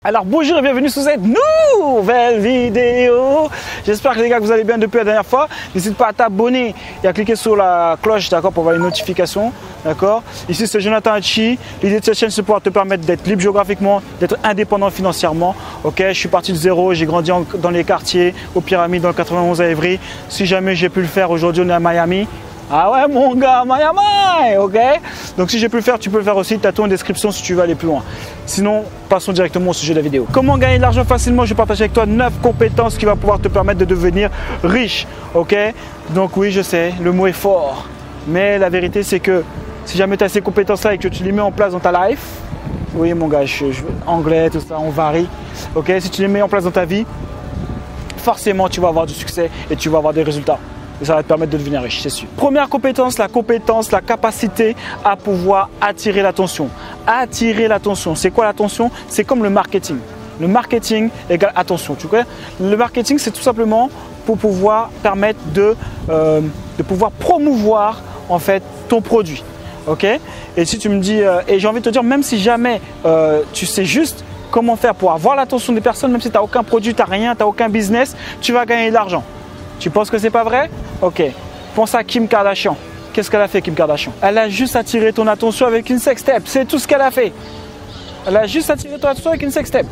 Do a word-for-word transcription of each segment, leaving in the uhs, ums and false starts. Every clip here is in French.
Alors bonjour et bienvenue sur cette nouvelle vidéo. J'espère que les gars que vous allez bien depuis la dernière fois. N'hésite pas à t'abonner et à cliquer sur la cloche, d'accord, pour avoir les notifications, d'accord. Ici c'est Jonathan Hachi. L'idée de cette chaîne c'est pouvoir te permettre d'être libre géographiquement, d'être indépendant financièrement. Ok, je suis parti de zéro, j'ai grandi en, dans les quartiers, aux Pyramides dans le quatre-vingt-onze à Évry. Si jamais j'ai pu le faire, aujourd'hui on est à Miami. Ah ouais mon gars, Miami, ok. Donc si j'ai pu le faire, tu peux le faire aussi. Tu as tout en description si tu veux aller plus loin. Sinon, passons directement au sujet de la vidéo. Comment gagner de l'argent facilement? Je vais partager avec toi neuf compétences qui vont pouvoir te permettre de devenir riche, ok. Donc oui, je sais, le mot est fort. Mais la vérité, c'est que si jamais tu as ces compétences-là et que tu les mets en place dans ta life, oui mon gars, je, je, anglais, tout ça, on varie, ok. Si tu les mets en place dans ta vie, forcément tu vas avoir du succès et tu vas avoir des résultats. Et ça va te permettre de devenir riche, c'est sûr. Première compétence, la compétence, la capacité à pouvoir attirer l'attention. Attirer l'attention. C'est quoi l'attention? C'est comme le marketing. Le marketing égale attention. Tu connais? Le marketing, c'est tout simplement pour pouvoir permettre de, euh, de pouvoir promouvoir en fait ton produit. Ok? Et si tu me dis, euh, et j'ai envie de te dire, même si jamais euh, tu sais juste comment faire pour avoir l'attention des personnes, même si tu n'as aucun produit, tu n'as rien, tu n'as aucun business, tu vas gagner de l'argent. Tu penses que c'est pas vrai? Ok. Pense à Kim Kardashian. Qu'est-ce qu'elle a fait, Kim Kardashian? Elle a juste attiré ton attention avec une sextape. C'est tout ce qu'elle a fait. Elle a juste attiré ton attention avec une sextape.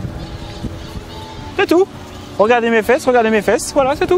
C'est tout. Regardez mes fesses, regardez mes fesses. Voilà, c'est tout.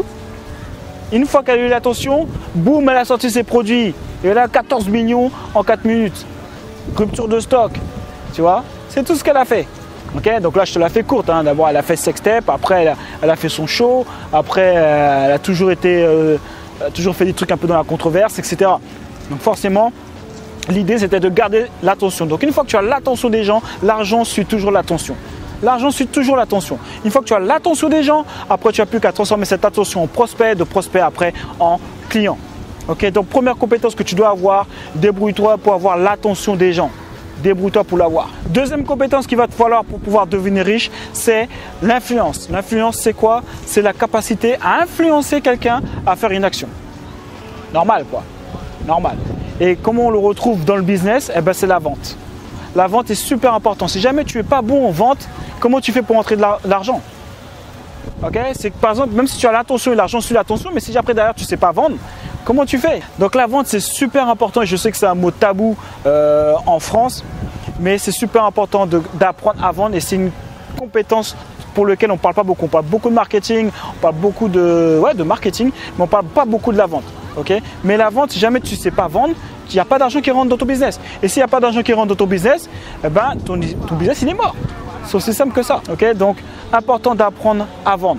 Une fois qu'elle a eu l'attention, boum, elle a sorti ses produits. Et elle a quatorze millions en quatre minutes. Rupture de stock. Tu vois? C'est tout ce qu'elle a fait. Okay, donc là je te la fais courte, hein. D'abord elle a fait sextape, après elle a, elle a fait son show, après euh, elle a toujours été, euh, a toujours fait des trucs un peu dans la controverse, et cetera. Donc forcément, l'idée c'était de garder l'attention. Donc une fois que tu as l'attention des gens, l'argent suit toujours l'attention. L'argent suit toujours l'attention. Une fois que tu as l'attention des gens, après tu n'as plus qu'à transformer cette attention en prospect, de prospect après en client. Okay, donc première compétence que tu dois avoir, débrouille-toi pour avoir l'attention des gens. Débrouille-toi pour l'avoir. Deuxième compétence qu'il va te falloir pour pouvoir devenir riche, c'est l'influence. L'influence, c'est quoi? C'est la capacité à influencer quelqu'un à faire une action. Normal, quoi. Normal. Et comment on le retrouve dans le business? Eh ben, c'est la vente. La vente est super importante. Si jamais tu n'es pas bon en vente, comment tu fais pour entrer de l'argent? Ok? C'est que par exemple, même si tu as l'attention et l'argent suit l'attention, mais si après derrière tu ne sais pas vendre, comment tu fais? Donc la vente c'est super important et je sais que c'est un mot tabou euh, en France, mais c'est super important d'apprendre à vendre et c'est une compétence pour laquelle on ne parle pas beaucoup. On parle beaucoup de marketing, on parle beaucoup de, ouais, de marketing, mais on ne parle pas beaucoup de la vente. Okay? Mais la vente, si jamais tu ne sais pas vendre, il n'y a pas d'argent qui rentre dans ton business. Et s'il n'y a pas d'argent qui rentre dans ton business, eh ben, ton, ton business il est mort. C'est aussi simple que ça. Okay? Donc important d'apprendre à vendre.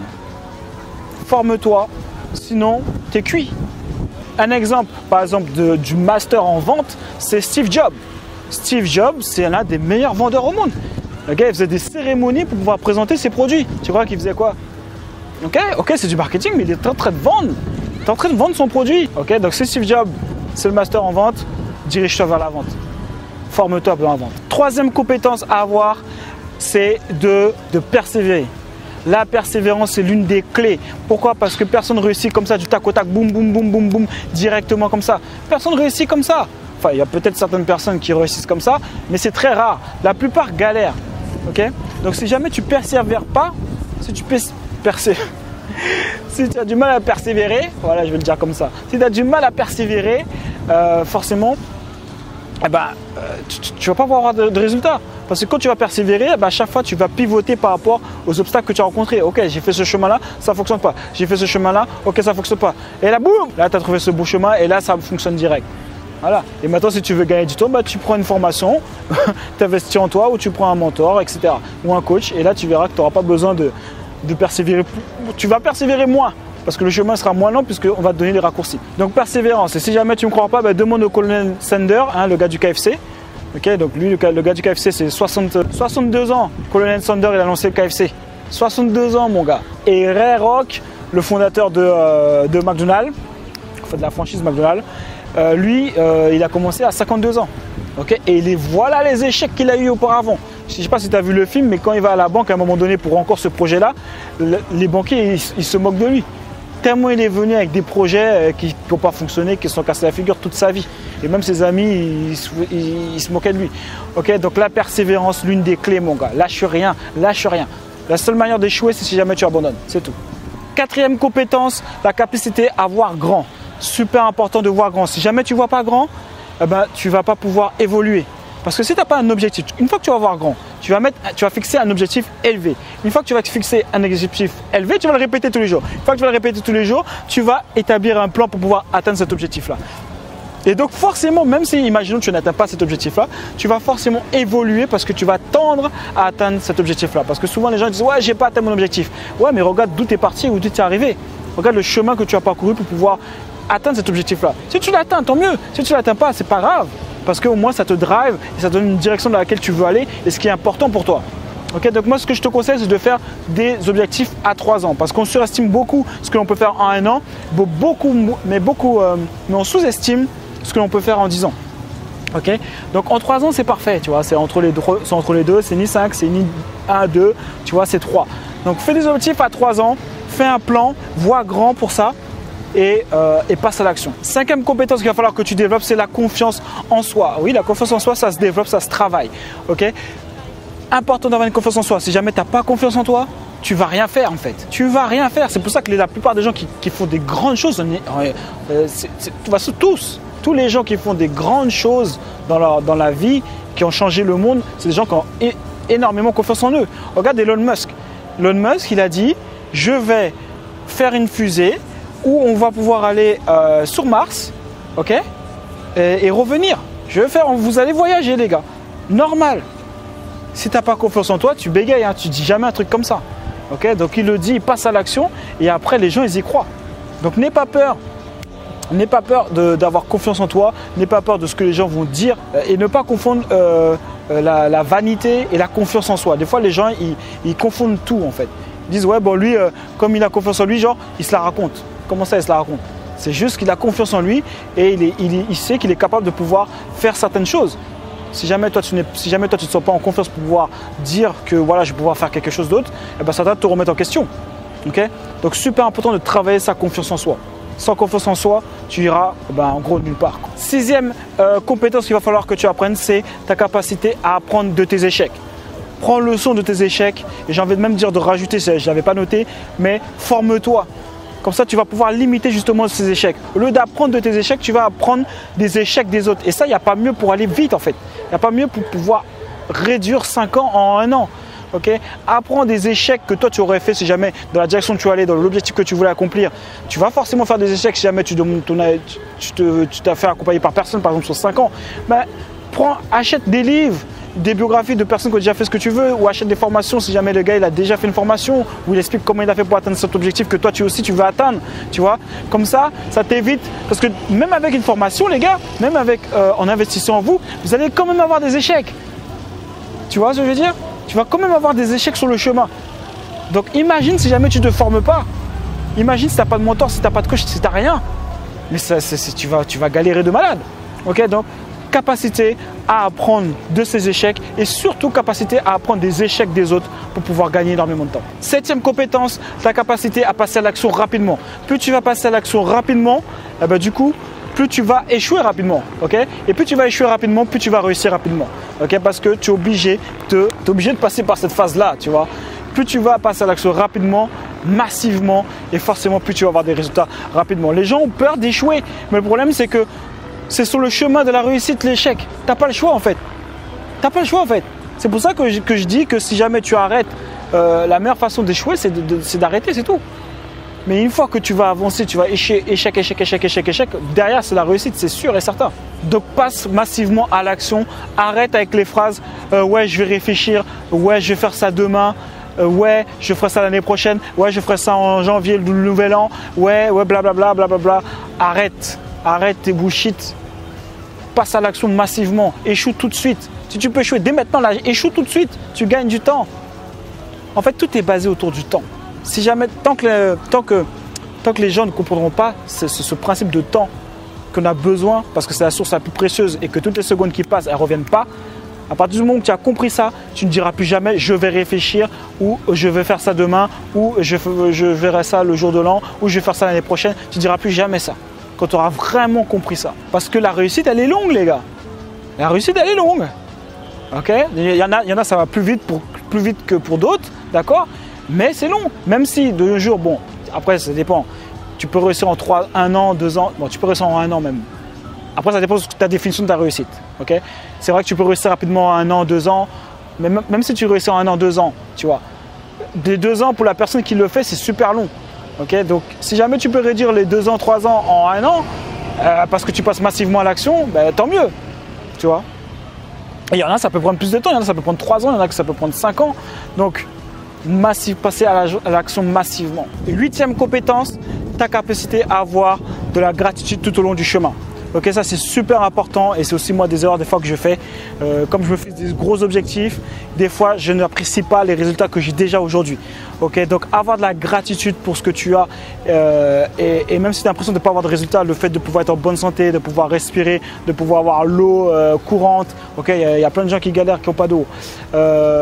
Forme-toi, sinon tu es cuit. Un exemple, par exemple, de, du master en vente, c'est Steve Jobs. Steve Jobs, c'est l'un des meilleurs vendeurs au monde. Le gars, il faisait des cérémonies pour pouvoir présenter ses produits. Tu crois qu'il faisait quoi? Ok, ok, c'est du marketing, mais il est en train de vendre. Il est en train de vendre son produit. Ok, donc c'est Steve Jobs, c'est le master en vente. Dirige-toi vers la vente. Forme-toi dans la vente. Troisième compétence à avoir, c'est de, de persévérer. La persévérance, c'est l'une des clés. Pourquoi? Parce que personne ne réussit comme ça, du tac au tac, boum, boum, boum, boum, boum, directement comme ça. Personne ne réussit comme ça. Enfin, il y a peut-être certaines personnes qui réussissent comme ça, mais c'est très rare. La plupart galèrent. Okay? Donc, si jamais tu ne persévères pas, si tu persévères, si tu as du mal à persévérer, voilà, je vais le dire comme ça. Si tu as du mal à persévérer, euh, forcément, eh ben, euh, tu ne vas pas avoir de, de résultats. Parce que quand tu vas persévérer, eh ben, à chaque fois, tu vas pivoter par rapport aux obstacles que tu as rencontrés. Ok, j'ai fait ce chemin-là, ça ne fonctionne pas. J'ai fait ce chemin-là, ok, ça ne fonctionne pas. Et là, boum, là, tu as trouvé ce beau chemin et là, ça fonctionne direct. Voilà. Et maintenant, si tu veux gagner du temps, bah, tu prends une formation, tu investis en toi ou tu prends un mentor, et cetera. Ou un coach. Et là, tu verras que tu n'auras pas besoin de, de persévérer. Tu vas persévérer moins. Parce que le chemin sera moins long puisqu'on va te donner les raccourcis. Donc persévérance. Et si jamais tu ne me crois pas, bah, demande au colonel Sanders, hein, le gars du K F C. Okay, donc lui, le, le gars du K F C, c'est soixante-deux ans. Colonel Sanders, il a lancé le K F C. soixante-deux ans, mon gars. Et Ray Kroc, le fondateur de, euh, de McDonald's, en fait de la franchise McDonald's, euh, lui, euh, il a commencé à cinquante-deux ans. Okay, et les, voilà les échecs qu'il a eu auparavant. Je ne sais pas si tu as vu le film, mais quand il va à la banque à un moment donné pour encore ce projet-là, le, les banquiers, ils, ils se moquent de lui. tellement il est venu avec des projets qui n'ont pas fonctionné, qui se sont cassés la figure toute sa vie. Et même ses amis, ils, ils, ils se moquaient de lui. Okay, donc la persévérance, l'une des clés, mon gars. Lâche rien, lâche rien. La seule manière d'échouer, c'est si jamais tu abandonnes. C'est tout. Quatrième compétence, la capacité à voir grand. Super important de voir grand. Si jamais tu ne vois pas grand, eh ben, tu ne vas pas pouvoir évoluer. Parce que si tu n'as pas un objectif, une fois que tu vas voir grand, tu vas, mettre, tu vas fixer un objectif élevé. Une fois que tu vas fixer un objectif élevé, tu vas le répéter tous les jours. Une fois que tu vas le répéter tous les jours, tu vas établir un plan pour pouvoir atteindre cet objectif-là. Et donc forcément, même si, imaginons que tu n'atteins pas cet objectif-là, tu vas forcément évoluer parce que tu vas tendre à atteindre cet objectif-là. Parce que souvent les gens disent « Ouais, j'ai pas atteint mon objectif ». Ouais, mais regarde d'où tu es parti, où tu es arrivé. Regarde le chemin que tu as parcouru pour pouvoir atteindre cet objectif-là. Si tu l'atteins, tant mieux. Si tu ne l'atteins pas, c'est pas grave. Parce qu'au moins ça te drive et ça te donne une direction dans laquelle tu veux aller et ce qui est important pour toi. Okay, donc moi ce que je te conseille c'est de faire des objectifs à trois ans parce qu'on surestime beaucoup ce que l'on peut faire en un an, beaucoup, mais, beaucoup, euh, mais on sous-estime ce que l'on peut faire en dix ans. Okay, donc en trois ans c'est parfait, tu vois, c'est entre les deux, c'est entre les deux, c'est ni cinq, c'est ni un, deux, tu vois, c'est trois. Donc fais des objectifs à trois ans, fais un plan, vois grand pour ça. Et, euh, et passe à l'action. Cinquième compétence qu'il va falloir que tu développes, c'est la confiance en soi. Oui, la confiance en soi, ça se développe, ça se travaille. Okay, important d'avoir une confiance en soi. Si jamais tu n'as pas confiance en toi, tu ne vas rien faire en fait. Tu ne vas rien faire. C'est pour ça que la plupart des gens qui, qui font des grandes choses, euh, c'est, c'est, tous, tous les gens qui font des grandes choses dans, leur, dans la vie, qui ont changé le monde, c'est des gens qui ont é énormément confiance en eux. Regarde Elon Musk. Elon Musk, il a dit, je vais faire une fusée où on va pouvoir aller euh, sur Mars, ok, et, et revenir. Je vais faire, vous allez voyager les gars, normal. Si tu n'as pas confiance en toi, tu bégayes, hein, tu dis jamais un truc comme ça, ok. Donc il le dit, il passe à l'action et après les gens ils y croient. Donc n'aie pas peur, n'aie pas peur d'avoir confiance en toi, n'aie pas peur de ce que les gens vont dire euh, et ne pas confondre euh, euh, la, la vanité et la confiance en soi. Des fois les gens ils, ils confondent tout en fait. Ils disent ouais bon lui euh, comme il a confiance en lui, genre il se la raconte. Comment ça, il se la raconte? C'est juste qu'il a confiance en lui et il, est, il, il sait qu'il est capable de pouvoir faire certaines choses. Si jamais toi tu ne si jamais toi, tu te sens pas en confiance pour pouvoir dire que voilà, je vais pouvoir faire quelque chose d'autre, eh ben, ça va te remettre en question. Okay, donc super important de travailler sa confiance en soi. Sans confiance en soi, tu iras ben, en gros nulle part. Sixième euh, compétence qu'il va falloir que tu apprennes, c'est ta capacité à apprendre de tes échecs. Prends leçon de tes échecs et j'ai envie de même dire de rajouter, je ne l'avais pas noté, mais forme-toi. Comme ça, tu vas pouvoir limiter justement ces échecs. Au lieu d'apprendre de tes échecs, tu vas apprendre des échecs des autres. Et ça, il n'y a pas mieux pour aller vite en fait. Il n'y a pas mieux pour pouvoir réduire cinq ans en un an. Okay, apprends des échecs que toi tu aurais fait si jamais dans la direction que tu allais, dans l'objectif que tu voulais accomplir. Tu vas forcément faire des échecs si jamais tu t'as fait accompagner par personne, par exemple sur cinq ans. Ben, prends, achète des livres, des biographies de personnes qui ont déjà fait ce que tu veux, ou achète des formations si jamais le gars il a déjà fait une formation, où il explique comment il a fait pour atteindre cet objectif que toi tu aussi tu veux atteindre, tu vois. Comme ça, ça t'évite, parce que même avec une formation les gars, même avec euh, en investissant en vous, vous allez quand même avoir des échecs. Tu vois ce que je veux dire? Tu vas quand même avoir des échecs sur le chemin. Donc imagine si jamais tu ne te formes pas. Imagine si tu n'as pas de mentor, si tu n'as pas de coach, si tu n'as rien. Mais ça, c'est, c'est, tu, vas, tu vas galérer de malade. Ok, donc capacité à apprendre de ces échecs et surtout capacité à apprendre des échecs des autres pour pouvoir gagner énormément de temps. Septième compétence, ta capacité à passer à l'action rapidement. Plus tu vas passer à l'action rapidement, eh ben, du coup, plus tu vas échouer rapidement, ok? Et plus tu vas échouer rapidement, plus tu vas réussir rapidement, ok? Parce que tu es obligé de, t'es obligé de passer par cette phase-là, tu vois? Plus tu vas passer à l'action rapidement, massivement, et forcément plus tu vas avoir des résultats rapidement. Les gens ont peur d'échouer, mais le problème c'est que c'est sur le chemin de la réussite l'échec. Tu n'as pas le choix en fait. Tu n'as pas le choix en fait. C'est pour ça que je, que je dis que si jamais tu arrêtes, euh, la meilleure façon d'échouer, c'est de, de, c'est d'arrêter, c'est tout. Mais une fois que tu vas avancer, tu vas échec, échec, échec, échec, échec, échec, derrière c'est la réussite, c'est sûr et certain. Donc passe massivement à l'action, arrête avec les phrases euh, « ouais je vais réfléchir »,« ouais je vais faire ça demain »,« euh, ouais je ferai ça l'année prochaine »,« ouais je ferai ça en janvier, le nouvel an »,« ouais, ouais blablabla, blablabla ». Arrête, arrête tes bullshit, passe à l'action massivement, échoue tout de suite. Si tu peux échouer dès maintenant, là, échoue tout de suite, tu gagnes du temps. En fait tout est basé autour du temps. Si jamais, tant que, tant que, tant que les gens ne comprendront pas ce, ce, ce principe de temps qu'on a besoin, parce que c'est la source la plus précieuse et que toutes les secondes qui passent, elles ne reviennent pas, À partir du moment où tu as compris ça, tu ne diras plus jamais je vais réfléchir ou je vais faire ça demain ou je, je verrai ça le jour de l'an ou je vais faire ça l'année prochaine. Tu ne diras plus jamais ça quand tu auras vraiment compris ça. Parce que la réussite, elle est longue, les gars. La réussite, elle est longue. Ok, il y en a, il y en a, ça va plus vite, pour, plus vite que pour d'autres, d'accord? Mais c'est long. Même si de nos jours, bon, après ça dépend. Tu peux réussir en trois, un an, deux ans. Bon, tu peux réussir en un an même. Après, ça dépend de ta définition de ta réussite. Okay, c'est vrai que tu peux réussir rapidement en un an, deux ans. Mais même, même si tu réussis en un an, deux ans, tu vois. Des deux ans pour la personne qui le fait, c'est super long. Okay, donc, si jamais tu peux réduire les deux ans, trois ans en un an, euh, parce que tu passes massivement à l'action, ben, tant mieux. Tu vois. Il y en a, ça peut prendre plus de temps, il y en a, ça peut prendre trois ans, il y en a que ça peut prendre cinq ans. Donc, massif, passer à l'action massivement. Huitième compétence, ta capacité à avoir de la gratitude tout au long du chemin. Ok, ça c'est super important et c'est aussi moi des erreurs des fois que je fais. Euh, comme je me fais des gros objectifs, des fois je n'apprécie pas les résultats que j'ai déjà aujourd'hui. Ok, donc avoir de la gratitude pour ce que tu as euh, et, et même si tu as l'impression de ne pas avoir de résultats, le fait de pouvoir être en bonne santé, de pouvoir respirer, de pouvoir avoir l'eau euh, courante. Ok, il y, y a plein de gens qui galèrent qui n'ont pas d'eau. Euh,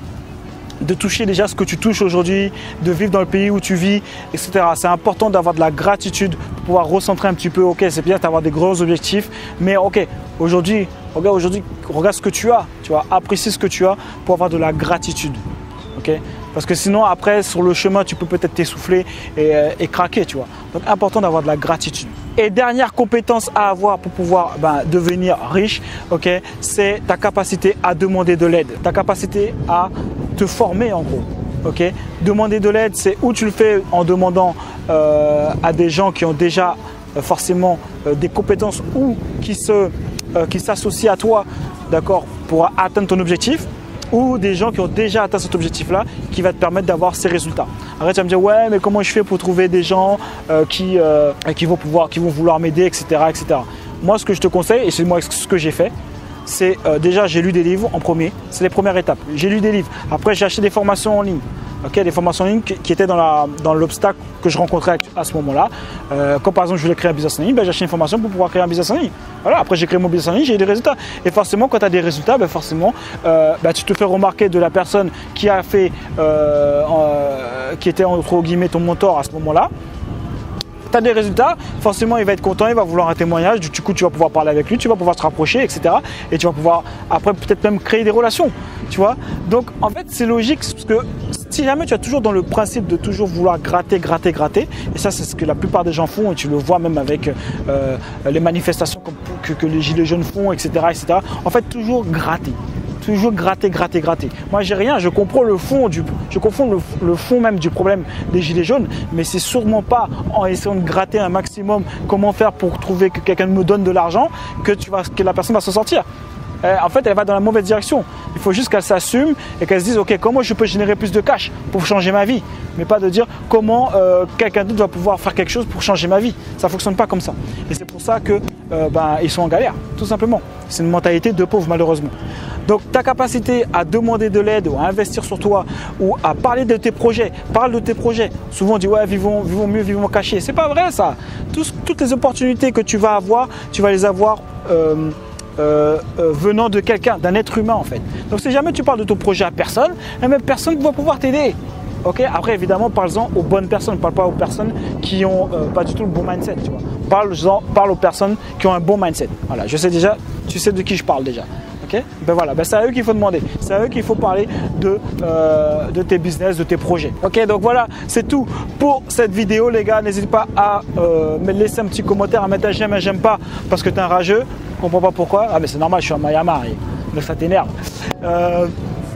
de toucher déjà ce que tu touches aujourd'hui, de vivre dans le pays où tu vis, et cetera. C'est important d'avoir de la gratitude pour pouvoir recentrer un petit peu. Ok, c'est bien d'avoir des gros objectifs, mais ok, aujourd'hui, regarde aujourd'hui, regarde ce que tu as, tu vois, apprécie ce que tu as pour avoir de la gratitude. Ok, parce que sinon après sur le chemin tu peux peut-être t'essouffler et, et craquer, tu vois. Donc important d'avoir de la gratitude. Et dernière compétence à avoir pour pouvoir ben, devenir riche, ok, c'est ta capacité à demander de l'aide, ta capacité à te former en gros. Ok, demander de l'aide, c'est où tu le fais en demandant euh, à des gens qui ont déjà euh, forcément euh, des compétences ou qui se, euh, qui s'associent à toi, d'accord, pour atteindre ton objectif. Ou des gens qui ont déjà atteint cet objectif-là qui va te permettre d'avoir ces résultats. Après, tu vas me dire, ouais, mais comment je fais pour trouver des gens euh, qui, euh, qui, vont pouvoir, qui vont vouloir m'aider, et cetera, et cetera. Moi, ce que je te conseille, et c'est moi ce que j'ai fait, c'est euh, déjà, j'ai lu des livres en premier. C'est les premières étapes. J'ai lu des livres. Après, j'ai acheté des formations en ligne. Okay, des formations en ligne qui, qui étaient dans, la, dans l'obstacle que je rencontrais à ce moment-là. Euh, comme par exemple, je voulais créer un business en ligne, ben, j'ai acheté une formation pour pouvoir créer un business en ligne. Voilà, après, j'ai créé mon business en ligne, j'ai eu des résultats. Et forcément, quand tu as des résultats, ben, forcément, euh, ben, tu te fais remarquer de la personne qui a fait, euh, euh, qui était entre guillemets ton mentor à ce moment-là. Tu as des résultats, forcément il va être content, il va vouloir un témoignage, du coup tu vas pouvoir parler avec lui, tu vas pouvoir te rapprocher, et cetera. Et tu vas pouvoir après peut-être même créer des relations, tu vois. Donc en fait c'est logique parce que si jamais tu as toujours dans le principe de toujours vouloir gratter, gratter, gratter, et ça c'est ce que la plupart des gens font et tu le vois même avec euh, les manifestations que, que les gilets jaunes font, et cetera, et cetera. En fait toujours gratter. Toujours gratter, gratter, gratter. Moi, j'ai rien, je comprends le fond, du, je comprends le, le fond même du problème des gilets jaunes, mais c'est sûrement pas en essayant de gratter un maximum comment faire pour trouver que quelqu'un me donne de l'argent que, tu vas, que la personne va s'en sortir. Euh, en fait, elle va dans la mauvaise direction. Il faut juste qu'elle s'assume et qu'elle se dise, ok, comment je peux générer plus de cash pour changer ma vie, mais pas de dire comment euh, quelqu'un d'autre va pouvoir faire quelque chose pour changer ma vie. Ça ne fonctionne pas comme ça. Et c'est pour ça que euh, ben, ils sont en galère, tout simplement. C'est une mentalité de pauvre, malheureusement. Donc ta capacité à demander de l'aide ou à investir sur toi ou à parler de tes projets, parle de tes projets. Souvent on dit ouais vivons, vivons mieux, vivons cachés. C'est pas vrai ça. Tous, toutes les opportunités que tu vas avoir, tu vas les avoir euh, euh, euh, venant de quelqu'un, d'un être humain en fait. Donc si jamais tu parles de ton projet à personne, même personne ne va pouvoir t'aider. Okay, après évidemment parle-en aux bonnes personnes, ne parle pas aux personnes qui n'ont euh, pas du tout le bon mindset. Tu vois. Parle, parle aux personnes qui ont un bon mindset. Voilà, je sais déjà, tu sais de qui je parle déjà. Okay, ben voilà, ben c'est à eux qu'il faut demander, c'est à eux qu'il faut parler de, euh, de tes business, de tes projets. Ok, donc voilà, c'est tout pour cette vidéo les gars. N'hésite pas à euh, me laisser un petit commentaire, à mettre un j'aime, un j'aime pas parce que tu es un rageux. Je comprends pas pourquoi. Ah mais c'est normal, je suis en Mayama, donc ça t'énerve. Euh,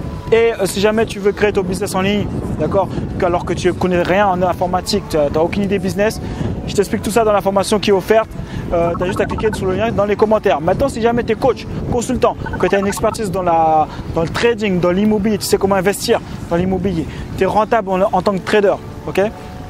Et si jamais tu veux créer ton business en ligne, d'accord, alors que tu ne connais rien en informatique, tu n'as aucune idée business, je t'explique tout ça dans la formation qui est offerte. Euh, tu as juste à cliquer sur le lien dans les commentaires. Maintenant, si jamais tu es coach, consultant, que tu as une expertise dans, la, dans le trading, dans l'immobilier, tu sais comment investir dans l'immobilier, tu es rentable en, en tant que trader, ok,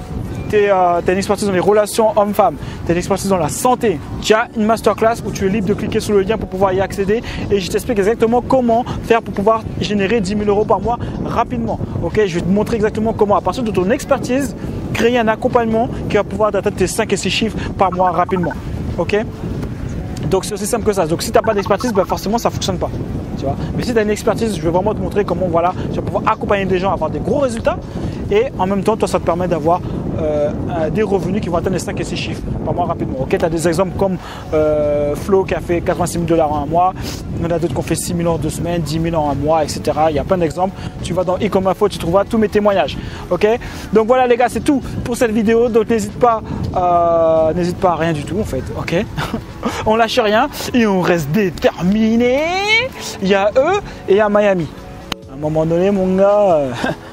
tu euh, as une expertise dans les relations hommes-femmes, tu as une expertise dans la santé, tu as une masterclass où tu es libre de cliquer sur le lien pour pouvoir y accéder et je t'explique exactement comment faire pour pouvoir générer dix mille euros par mois rapidement. Ok, je vais te montrer exactement comment, à partir de ton expertise, créer un accompagnement qui va pouvoir atteindre tes cinq et six chiffres par mois rapidement. Ok, donc c'est aussi simple que ça. Donc si tu n'as pas d'expertise, ben forcément ça ne fonctionne pas. tu vois. Mais si tu as une expertise, je vais vraiment te montrer comment voilà, tu vas pouvoir accompagner des gens à avoir des gros résultats et en même temps, toi, ça te permet d'avoir euh, des revenus qui vont atteindre les cinq et six chiffres par mois rapidement. Ok, tu as des exemples comme euh, Flo qui a fait quatre-vingt-six mille dollars en un mois, il y en a d'autres qui ont fait six mille en deux semaines, dix mille en un mois, et cetera. Il y a plein d'exemples. Tu vas dans e-commerce, tu trouveras tous mes témoignages. Ok, donc voilà les gars, c'est tout pour cette vidéo. Donc n'hésite pas, euh, n'hésite pas à rien du tout en fait. Ok, on lâche rien et on reste déterminé. Il y a eux et il y a Miami. À un moment donné, mon gars.